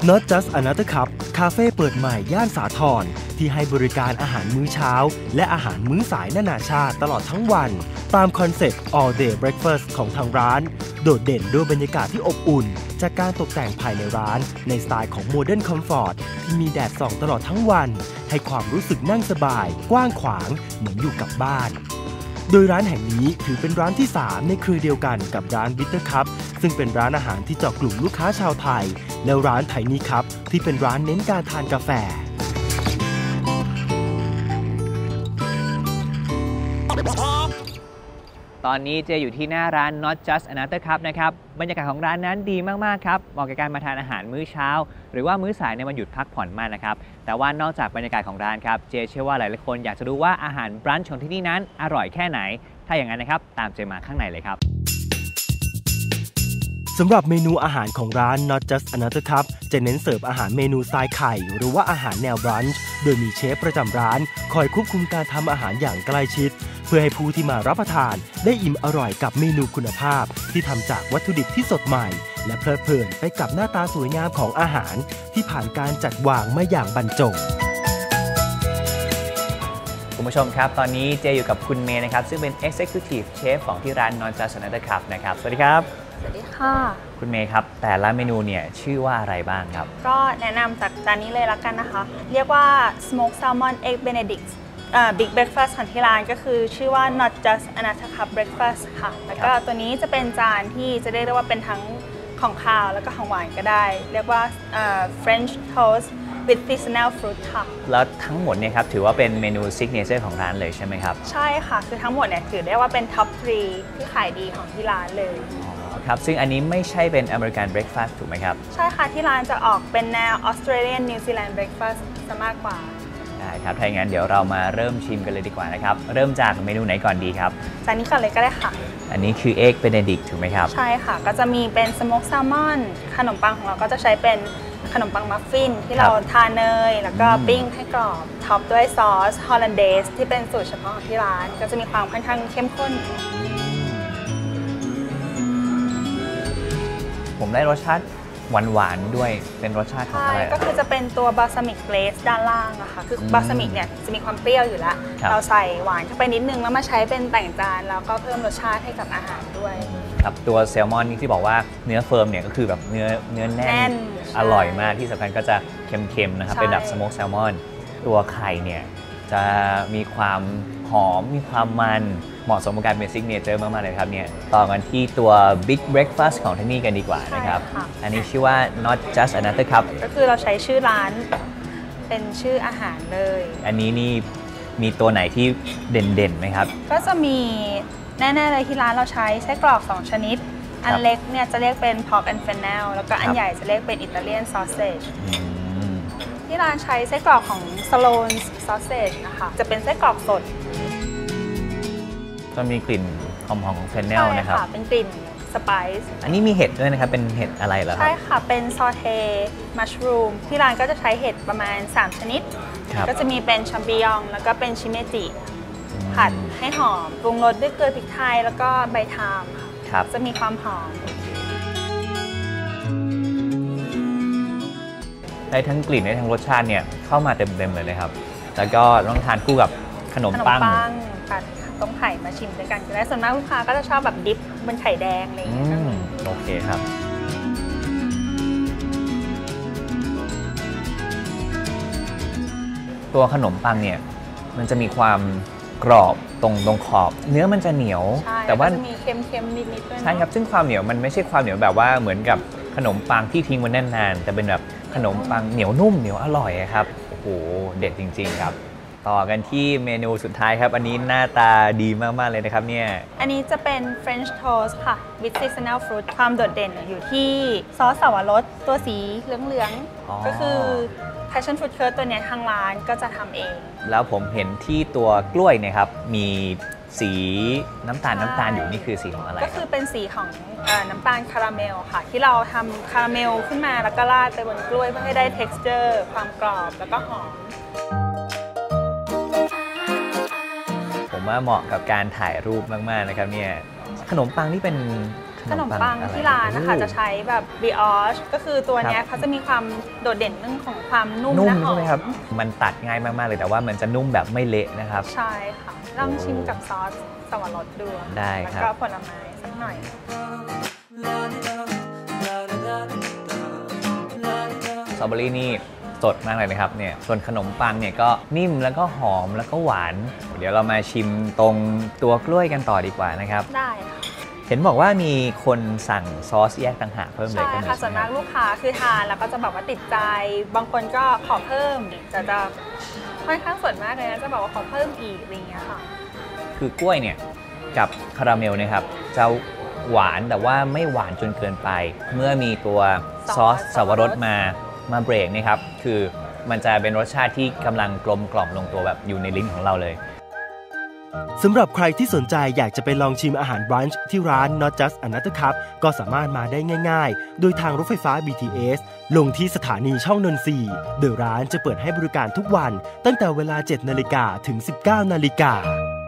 Not Just Another Cup คาเฟ่เปิดใหม่ย่านสาทรที่ให้บริการอาหารมื้อเช้าและอาหารมื้อสายนานาชาติตลอดทั้งวันตามคอนเซ็ปต์ All Day Breakfast ของทางร้านโดดเด่นด้วยบรรยากาศที่อบอุ่นจากการตกแต่งภายในร้านในสไตล์ของ Modern Comfort ที่มีแดดส่องตลอดทั้งวันให้ความรู้สึกนั่งสบายกว้างขวางเหมือนอยู่กับบ้านโดยร้านแห่งนี้ถือเป็นร้านที่ 3 ในเครือเดียวกันกับร้าน Bitter Cup ซึ่งเป็นร้านอาหารที่เจาะกลุ่มลูกค้าชาวไทยและร้าน Tiny Cup ที่เป็นร้านเน้นการทานกาแฟตอนนี้เจอยู่ที่หน้าร้าน Not Just Another Cup นะครับบรรยากาศของร้านนั้นดีมากๆครับเหมาะกับการมาทานอาหารมื้อเช้าหรือว่ามื้อสายในวันหยุดพักผ่อนมากนะครับแต่ว่านอกจากบรรยากาศของร้านครับเจเชื่อว่าหลายๆคนอยากจะรู้ว่าอาหารบรันช์ของที่นี่นั้นอร่อยแค่ไหนถ้าอย่างนั้นนะครับตามเจมาข้างในเลยครับสำหรับเมนูอาหารของร้าน Not Just Another Cup จะเน้นเสิร์ฟอาหารเมนูสไตล์ไข่หรือว่าอาหารแนวบรันช์โดยมีเชฟประจำร้านคอยควบคุมการทำอาหารอย่างใกล้ชิดเพื่อให้ผู้ที่มารับประทานได้อิ่มอร่อยกับเมนูคุณภาพที่ทำจากวัตถุดิบที่สดใหม่และเพลิดเพลินไปกับหน้าตาสวยงามของอาหารที่ผ่านการจัดวางมาอย่างบรรจงคุณผู้ชมครับตอนนี้เจอยู่กับคุณเมย์นะครับซึ่งเป็น Executive Chef ของที่ร้าน Not Just Another Cup นะครับสวัสดีครับสวัสดีค่ะคุณเมย์ครับแต่ละเมนูเนี่ยชื่อว่าอะไรบ้างครับก็แนะนำจากจานนี้เลยละกันนะคะเรียกว่า Smoked Salmon Egg Benedict Big Breakfast ของที่ร้านก็คือชื่อว่า Not Just Another Cup Breakfast ค่ะแล้วก็ตัวนี้จะเป็นจานที่จะเรียกได้ว่าเป็นทั้งของคาวแล้วก็ของหวานก็ได้เรียกว่า French Toast with seasonal fruit ค่ะแล้วทั้งหมดเนี่ยครับถือว่าเป็นเมนูซิกเนเจอร์ของร้านเลยใช่ไหมครับใช่ค่ะคือทั้งหมดเนี่ยถือได้ว่าเป็น Top 3 ที่ขายดีของที่ร้านเลยครับซึ่งอันนี้ไม่ใช่เป็น American Breakfast ถูกไหมครับใช่ค่ะที่ร้านจะออกเป็นแนว Australian New Zealand Breakfast ซะมากกว่าได้ครับถ้าอย่างนั้นเดี๋ยวเรามาเริ่มชิมกันเลยดีกว่านะครับเริ่มจากเมนูไหนก่อนดีครับจานนี้ก่อนเลยก็ได้ค่ะอันนี้คือ Egg Benedict ถูกไหมครับใช่ค่ะก็จะมีเป็น Smoked Salmon ขนมปังของเราก็จะใช้เป็นขนมปังมัฟฟินที่เราทาเนยแล้วก็ปิ้งให้กรอบท็อปด้วยซอสฮอลแลนเดสที่เป็นสูตรเฉพาะของที่ร้านก็จะมีความค่อนข้างเข้มข้นผมได้รสชาติหวานๆด้วยเป็นรสชาติของอะไรก็คือจะเป็นตัวบาสมิกเกรสด้านล่างอะค่ะคือบาสมิกเนี่ยจะมีความเปรี้ยวอยู่แล้วเราใส่หวานเข้าไปนิดนึงแล้วมาใช้เป็นแต่งจานแล้วก็เพิ่มรสชาติให้กับอาหารด้วยครับตัวแซลมอนนี่ที่บอกว่าเนื้อเฟิร์มเนี่ยก็คือแบบเนื้อแน่นอร่อยมากที่สำคัญก็จะเค็มๆนะครับเป็นแบบสโมกแซลมอนตัวไข่เนี่ยจะมีความหอมมีความมันเหมาะสมกับการเป็นซิกเนเจอร์มากๆเลยครับเนี่ยต่อกันที่ตัว Big Breakfast ของที่นี่กันดีกว่านะครับอันนี้ชื่อว่า Not Just Another Cup ก็คือเราใช้ชื่อร้านเป็นชื่ออาหารเลยอันนี้นี่มีตัวไหนที่เด่นๆไหมครับก็จะมีแน่ๆเลยที่ร้านเราใช้ไส้กรอก2ชนิดอันเล็กเนี่ยจะเรียกเป็น Pork and Fennel แล้วก็อันใหญ่จะเรียกเป็น Italian Sausageที่ร้านใช้ไส้กรอกของ Sloan Sausage นะคะจะเป็นไส้กรอกสดจะมีกลิ่นหอมๆของ Fennel นะครับใช่ค่ะเป็นกลิ่นสไปซ์อันนี้มีเห็ดด้วยนะครับเป็นเห็ดอะไรเหรอครับใช่ค่ะเป็นซอเทมัชรูมที่ร้านก็จะใช้เห็ดประมาณ3ชนิดก็จะมีเป็นชัมปิยองแล้วก็เป็นชิเมจิผัดให้หอมปรุงรสด้วยเกลือพริกไทยแล้วก็ใบไทม์ค่ะจะมีความหอมได้ทั้งกลิ่นได้ทั้งรสชาติเนี่ยเข้ามาเต็มๆเลยนะครับแล้วก็ต้องทานคู่กับขนมปังผัดต้มไข่มาชิมด้วยกันก็ได้ส่วนมากลูกค้าก็จะชอบแบบดิปบนไข่แดงอะไรอย่างเงี้ยโอเคครับตัวขนมปังเนี่ยมันจะมีความกรอบตรงขอบเนื้อมันจะเหนียวแต่ว่าจะมีเค็มๆนิดๆด้วยใช่ครับซึ่งความเหนียวมันไม่ใช่ความเหนียวแบบว่าเหมือนกับขนมปังที่ทิ้งไว้นานๆแต่เป็นแบบขนมปังเหนียวนุ่มเหนียวอร่อยครับโอ้โหเด็ดจริงๆครับต่อกันที่เมนูสุดท้ายครับอันนี้หน้าตาดีมากๆเลยนะครับเนี่ยอันนี้จะเป็น French Toast ค่ะ with seasonal fruit ความโดดเด่นอยู่ที่ซอสสับปะรดตัวสีเหลืองๆก็คือ Passion Fruit Curd ตัวนี้ทางร้านก็จะทำเองแล้วผมเห็นที่ตัวกล้วยเนี่ยครับมีสีน้ำตาลอยู่นี่คือสีของอะไรก็คือเป็นสีของน้ำตาลคาราเมลค่ะที่เราทำคาราเมลขึ้นมาแล้วก็ราดไปบนกล้วยเพื่อให้ได้ texture ความกรอบแล้วก็หอมผมว่าเหมาะกับการถ่ายรูปมากๆนะครับเนี่ยขนมปังนี่เป็นขขนมปังที่ร้านนะคะจะใช้แบบบริออชก็คือตัวเนี้ยเขาจะมีความโดดเด่นเรื่องของความนุ่มและหอใช่ไหมครับมมันตัดง่ายมากๆเลยแต่ว่ามันจะนุ่มแบบไม่เละนะครับใช่ค่ะลองชิมกับซอสสับปะรดดูได้ครับแล้วก็ผลไม้สักหน่อยสตรอเบอรี่นี่สดมากเลยนะครับเนี่ยส่วนขนมปังเนี่ยก็นิ่มแล้วก็หอมแล้วก็หวาน เดี๋ยวเรามาชิมตรงตัวกล้วยกันต่อดีกว่านะครับได้ค่ะเห็นบอกว่ามีคนสั่งซอสแยกต่างหากเพิ่มเลยใช่ก็มีค่ะส่วนใช่ไหมมากลูกค้าคือทานแล้วก็จะแบบว่าติดใจ บางคนก็ขอเพิ่มแต่จะค่อนข้างส่วนมากเลยนะจะบอกว่าขอเพิ่มอีกอะไรอย่างเงี้ยค่ะคือกล้วยเนี่ยกับคาราเมลนะครับจะหวานแต่ว่าไม่หวานจนเกินไป เมื่อมีตัวซอสสับปะรดมาเบรกนะครับคือมันจะเป็นรสชาติที่กำลังกลมกล่อมลงตัวแบบอยู่ในลิ้นของเราเลยสำหรับใครที่สนใจอยากจะไปลองชิมอาหารบรันช์ที่ร้าน Not Just Another Cup ก็สามารถมาได้ง่ายๆ โดยทางรถไฟฟ้า BTS ลงที่สถานีช่องนนทรีย์โดยร้านจะเปิดให้บริการทุกวันตั้งแต่เวลา 7 นาฬิกาถึง 19 นาฬิกา